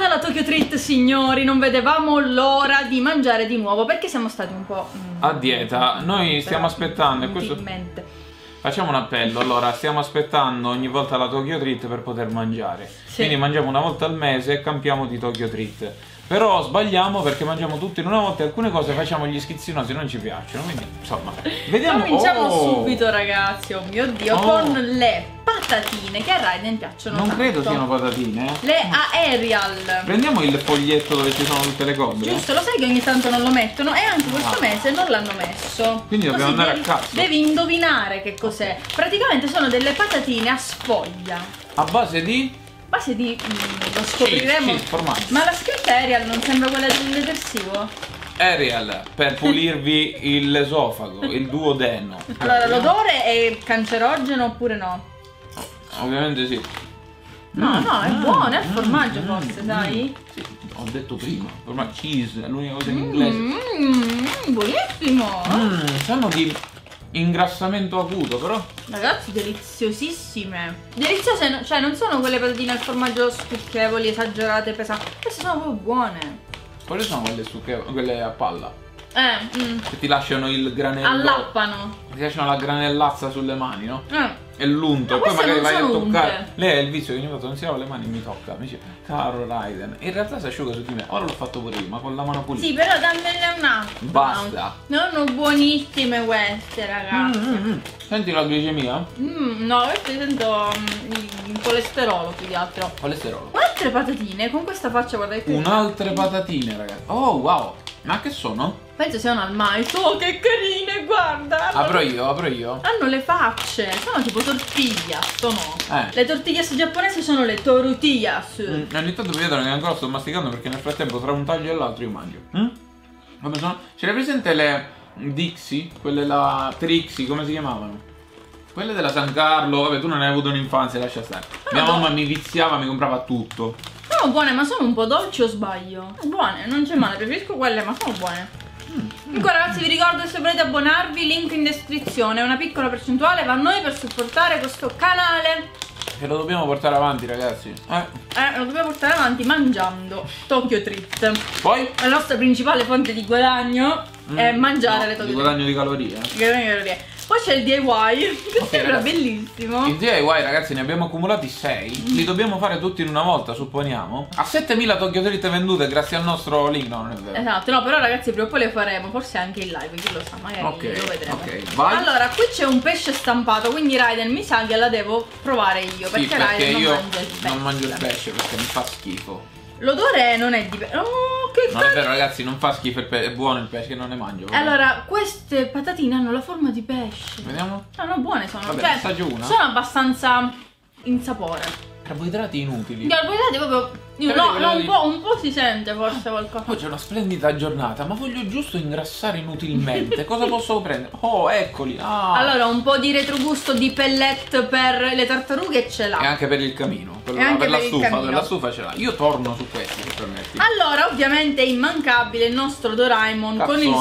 arrivata la Tokyo Treat, signori. Non vedevamo l'ora di mangiare di nuovo perché siamo stati un po' a dieta. Noi stiamo aspettando, e questo... Facciamo un appello, allora stiamo aspettando ogni volta la Tokyo Treat per poter mangiare. Sì. Quindi mangiamo una volta al mese e campiamo di Tokyo Treat. Però sbagliamo perché mangiamo tutto in una volta e alcune cose facciamo gli schizzinosi, non ci piacciono. Quindi insomma, vediamo. Cominciamo subito, ragazzi, oh mio Dio, con le patatine che a Raiden piacciono non tanto. credo siano patatine. Le Aerial. Prendiamo il foglietto dove ci sono tutte le cose. Giusto, lo sai che ogni tanto non lo mettono e anche questo mese non l'hanno messo. Quindi dobbiamo andare a cazzo. Devi indovinare che cos'è. Praticamente sono delle patatine a sfoglia. A base di? Lo scopriremo. Formaggio. Ma la scritta Arial non sembra quella del detersivo? Arial, per pulirvi l'esofago, il duodeno. Allora, l'odore è cancerogeno oppure no? Ovviamente sì. No, è buono, è il formaggio forse, sai? Sì, ho detto prima, formaggio cheese, è l'unica cosa in inglese. Buonissimo! Sanno di ingrassamento acuto, però. Ragazzi, deliziosissime. Deliziose, cioè non sono quelle patatine al formaggio stucchevoli, esagerate, pesanti. Queste sono proprio buone. Quali sono quelle stucchevoli? Quelle a palla? Che ti lasciano il granello. Allappano. Ti lasciano la granellazza sulle mani, no? E l'unto. No, e poi magari vai a toccare. unte. Lei è il vizio che ogni volta non si lava le mani e mi tocca. Mi dice, caro Raiden. In realtà si asciuga su di me. Ora l'ho fatto pure io, ma con la mano pulita. Sì, però dammene una. Basta. Sono buonissime queste, ragazzi. Senti la glicemia? No, queste sento il colesterolo più di altro. Colesterolo. Altre patatine con questa faccia, guardate. Un'altre patatine, ragazzi. Oh, wow. Ma che sono? Penso siano al mais. Oh, che carine, guarda. Apro io. Hanno le facce. Sono tipo tortillas, sono. Eh. Le tortillas giapponesi sono le tortillas. Ogni tanto mi vedono che ancora sto masticando perché nel frattempo tra un taglio e l'altro io mangio. Come sono? Ce le presente le Dixie? Quelle la Trixie, come si chiamavano? Quelle della San Carlo. Vabbè, tu non hai avuto un'infanzia, lascia stare. Mia mamma mi viziava, mi comprava tutto. Sono buone, ma sono un po' dolci o sbaglio? Buone, non c'è male, preferisco quelle, ma sono buone. Comunque ragazzi, vi ricordo, se volete abbonarvi, link in descrizione. Una piccola percentuale va a noi per supportare questo canale. E lo dobbiamo portare avanti, ragazzi. Lo dobbiamo portare avanti mangiando Tokyo Treat. Poi? La nostra principale fonte di guadagno è mangiare le Tokyo Treat. Di guadagno di calorie. Poi c'è il DIY, che sembra ragazzi, bellissimo. Il DIY, ragazzi, ne abbiamo accumulati 6. Li dobbiamo fare tutti in una volta, supponiamo. A 7000 Tokyo Treat vendute grazie al nostro link. No, non è vero. Esatto, no, però ragazzi, prima o poi le faremo. Forse anche in live, chi lo sa, magari lo vedremo. Ok, vai. Allora, qui c'è un pesce stampato, quindi Raiden mi sa che la devo provare io. Sì, perché Raiden io non mangia il pesce. non mangio il pesce perché mi fa schifo. L'odore non è di pesce. Oh, che non è vero, ragazzi, non fa schifo il pesce, è buono il pesce, che non ne mangio. Vabbè. Allora, queste patatine hanno la forma di pesce. Vediamo. No, buone sono. Vabbè, cioè, assaggio una. sono abbastanza insapore. Carboidrati inutili. Carboidrati proprio. Un po' si sente forse qualcosa. Poi c'è una splendida giornata, ma voglio giusto ingrassare inutilmente. Cosa posso prendere? Oh, eccoli. Allora, un po' di retrogusto di pellet per le tartarughe ce l'ha. E anche per il camino. Per la stufa ce l'ha. Io torno su questi, se permetti. Allora, ovviamente è immancabile il nostro Doraemon con il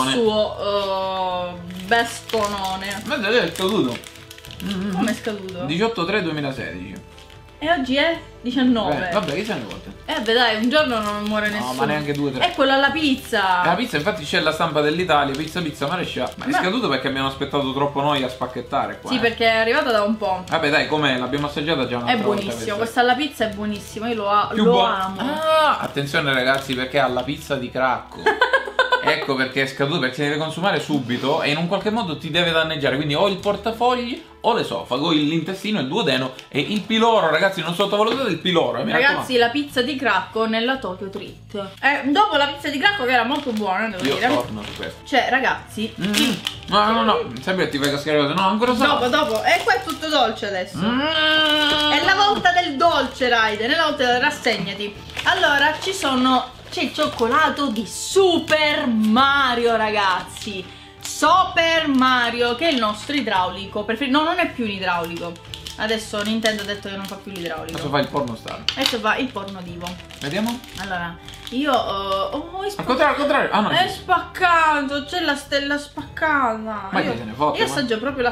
suo bestonone. Ma è scaduto. Come è scaduto? 18/3/2016. E oggi è 19. Vabbè, che se ne vuole? Beh dai, un giorno non muore nessuno. No, ma neanche 2 o 3. È quella alla pizza. La pizza, infatti c'è la stampa dell'Italia, pizza marescià. Ma è scaduto perché abbiamo aspettato troppo noi a spacchettare qua. Sì, perché è arrivata da un po'. Vabbè dai, com'è? L'abbiamo assaggiata già un'altra volta. È buonissimo, questa alla pizza è buonissima, io lo amo. Attenzione ragazzi, perché ha la pizza di Cracco. Ecco perché è scaduto, perché si deve consumare subito e in un qualche modo ti deve danneggiare. Quindi o il portafogli o l'esofago, l'intestino, il duodeno e il piloro. Ragazzi, non sottovalutate il piloro. Ragazzi, la pizza di Cracco nella Tokyo Treat. Dopo la pizza di Cracco che era molto buona, devo dire. Io torno su questo. Cioè, ragazzi. No. Sempre che ti fai cascare cose. No, ancora dopo. E qua è tutto dolce adesso. È la volta del dolce, Raiden. È la volta del rassegnati. Allora, c'è il cioccolato di Super Mario, ragazzi. Super Mario, che è il nostro idraulico preferito. No, non è più un idraulico. Adesso Nintendo ha detto che non fa più l'idraulico. Adesso fa il porno star. Adesso fa il porno divo. Vediamo. Allora, io al contrario. Ah no. È spaccato, c'è la stella spaccata. Ma che se ne fotte? Io assaggio proprio la.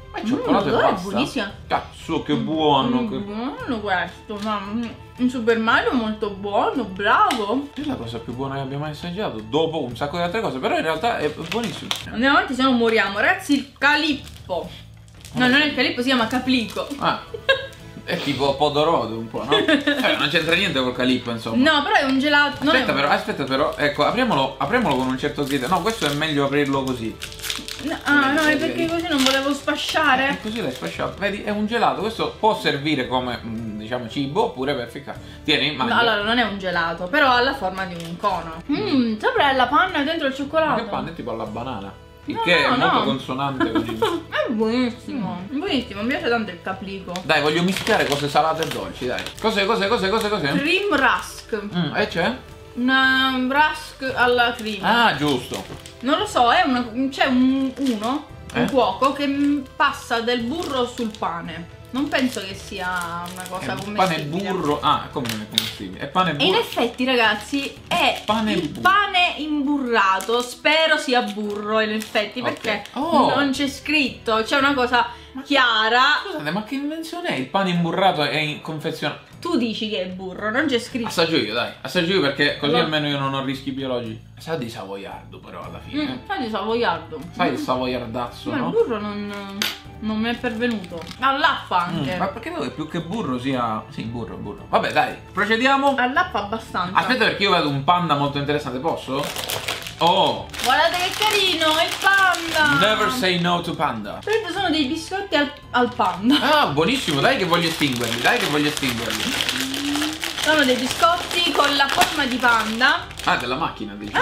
Ma il cioccolato e basta. È buonissimo. Cazzo, che buono. Buono questo, un Super Mario molto buono, bravo. È la cosa più buona che abbiamo mai assaggiato, dopo un sacco di altre cose, però in realtà è buonissimo. Andiamo avanti, se no moriamo. Ragazzi, il Calippo. No, non è il Calippo, si chiama Caplico. Ah. È tipo Podorodo un po', no? Non c'entra niente col Calippo, insomma. No, però è un gelato. Aspetta però, ecco, apriamolo con un certo criterio. No, questo è meglio aprirlo così. No, è perché così non volevo sfasciare. E così l'hai sfasciato. Vedi, è un gelato. Questo può servire come, diciamo, cibo oppure per ficcare. Tieni, mangia. No, allora non è un gelato, però ha la forma di un cono. Sopra la panna dentro il cioccolato. Che panna è tipo alla banana. Il che è molto consonante con il... È buonissimo. Buonissimo, mi piace tanto il Caplico. Dai, voglio mischiare cose salate e dolci, dai. Cose? Cream rusk. E c'è? Una rusk alla cream. Ah, giusto. Non lo so, c'è un cuoco che passa del burro sul pane. Non penso che sia una cosa commestibile. Pane e burro. Ah, come non è commestibile? È pane e burro. E in effetti, ragazzi, è il pane imburrato. Spero sia burro, in effetti, perché non c'è scritto. C'è una cosa chiara. Scusate, ma che invenzione è? Il pane imburrato è in confezionato. Tu dici che è burro, non c'è scritto. Assaggio io, dai. Assaggio io perché così almeno io non ho rischi biologici. Sa di savoiardo però alla fine. Sa di savoiardo. Sai il savoiardazzo, ma no? il burro non mi è pervenuto. All'appa anche. Ma perché vedo che più che burro sia... Sì, burro. Vabbè, dai, procediamo. All'appa abbastanza. Aspetta, perché io vedo un panda molto interessante, posso? Oh! Guardate che carino, il panda! Never say no to panda. Questi sono dei biscotti al panda. Ah, buonissimo, dai che voglio estinguerli, Sono dei biscotti con la forma di panda. Ah, della macchina, dici?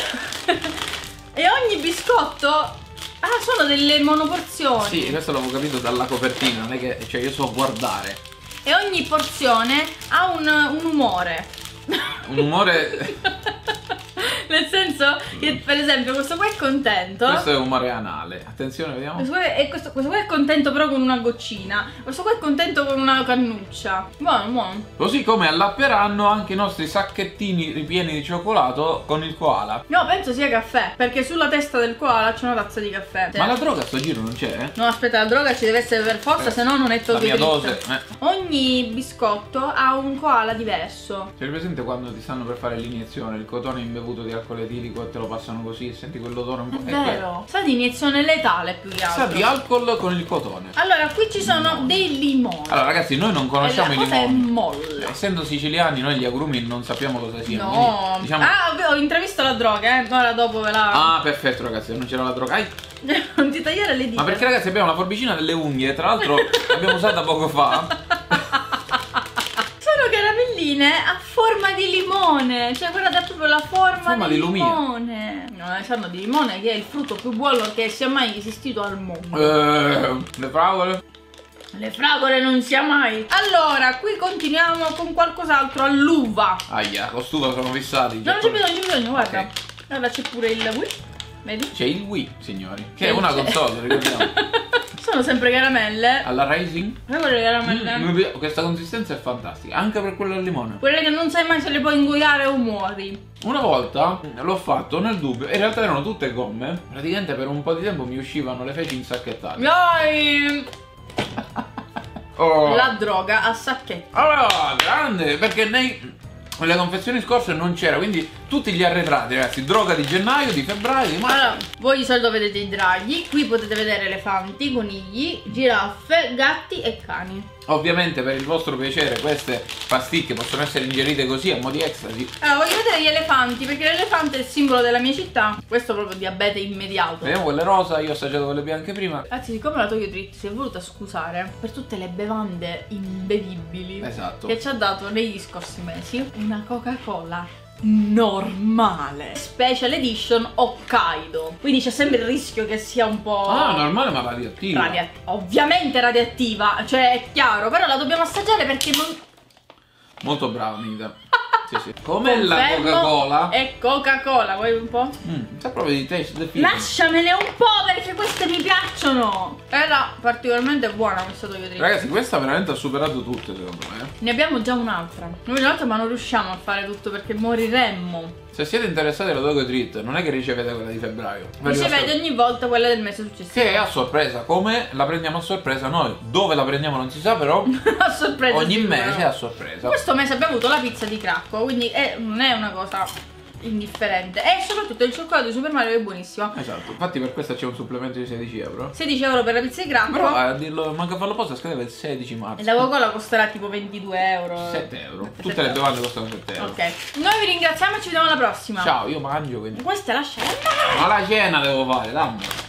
E ogni biscotto... Ah, sono delle monoporzioni. Sì, questo l'avevo capito dalla copertina, non è che... Cioè, io so guardare. E ogni porzione ha un umore. Un umore... Nel senso che, per esempio, questo qua è contento. Questo è umore anale. Attenzione, vediamo. Questo qua è contento però con una goccina. Questo qua è contento con una cannuccia. Buono. Così come allapperanno anche i nostri sacchettini ripieni di cioccolato con il koala. No, penso sia caffè, perché sulla testa del koala c'è una tazza di caffè. Ma la droga a sto giro non c'è? No, aspetta, la droga ci deve essere per forza, se no non è Tokyo La mia dose. Ogni biscotto ha un koala diverso. C'è presente quando ti stanno per fare l'iniezione, il cotone imbevuto di alcol etilico e te lo passano così e senti quell'odore un po'. È vero. Sa di iniezione letale più che altro. Sa di alcol con il cotone. Allora, qui ci sono dei limoni. Allora, ragazzi, noi non conosciamo i limoni. È molle. Essendo siciliani, noi gli agrumi non sappiamo cosa siano. No. Quindi, diciamo... Ah, ho intravisto la droga, Ora dopo ve la... Ah, perfetto, ragazzi, non c'era la droga. Non ti tagliare le dita. Ma perché, ragazzi, abbiamo la forbicina delle unghie. Tra l'altro, l'abbiamo usata poco fa. Sono caramelline a forma di limone. Cioè, guardate, ha proprio la forma di limone. No, sanno di limone, che è il frutto più buono che sia mai esistito al mondo. Le fragole? Le fragole non sia mai. Allora, qui continuiamo con qualcos'altro all'uva. Aia, con stufa sono fissati. No, non c'è bisogno, guarda. Okay. Allora c'è pure il Wii. Vedi? C'è il Wii, signori. Che è una console, ricordiamo. Sono sempre caramelle. Alla Rising? Quelle caramelle. Questa consistenza è fantastica, anche per quella al limone. Quelle che non sai mai se le puoi ingoiare o muori. Una volta l'ho fatto nel dubbio, in realtà erano tutte gomme. Praticamente per un po' di tempo mi uscivano le feci insacchettate. Dai! La droga a sacchetti. Allora, grande, perché nelle confezioni scorse non c'era, quindi tutti gli arretrati, ragazzi. Droga di gennaio, di febbraio, di marzo. Allora, voi di solito vedete i draghi, qui potete vedere elefanti, conigli, giraffe, gatti e cani. Ovviamente per il vostro piacere queste pasticche possono essere ingerite così a mo' di ecstasy. Allora, voglio vedere gli elefanti, perché l'elefante è il simbolo della mia città. Questo è proprio diabete immediato. Vediamo quelle rosa, io ho assaggiato quelle bianche prima. Ragazzi, siccome la Tokyo Treat si è voluta scusare per tutte le bevande imbevibili, esatto, che ci ha dato negli scorsi mesi, una Coca-Cola normale Special Edition Hokkaido, quindi c'è sempre il rischio che sia un po'... Ah, normale ma radioattiva. Ovviamente radioattiva, cioè è chiaro, però la dobbiamo assaggiare perché non... Molto brava, Nita. Sì, sì. Com'è la Coca-Cola? È Coca-Cola, vuoi un po'? Sa proprio di taste. Lasciamene un po' perché queste mi piacciono. Era particolarmente buona questa Tokyo Drift. Ragazzi, questa veramente ha superato tutte, secondo me. Ne abbiamo già un'altra. Ma non riusciamo a fare tutto perché moriremmo. Se siete interessati alla Tokyo Drift, non è che ricevete quella di febbraio. Ricevete ogni volta quella del mese successivo. Che è a sorpresa. Come la prendiamo a sorpresa noi? Dove la prendiamo non si sa, però a sorpresa ogni mese è a sorpresa. Questo mese abbiamo avuto la pizza di Cracco, quindi non è una cosa indifferente. E soprattutto il cioccolato di Super Mario è buonissimo. Esatto, infatti per questo c'è un supplemento di 16 euro. 16 euro per la pizza di Cracco. Però a dirlo, manca farlo apposta, scadeva il 16 marzo. E la Coca-Cola costerà tipo 22 euro. 7 euro. Tutte le bevande costano 7 euro. Ok. Noi vi ringraziamo e ci vediamo alla prossima. Ciao, io mangio quindi. Questa è la scena. Ma la cena devo fare, dammi.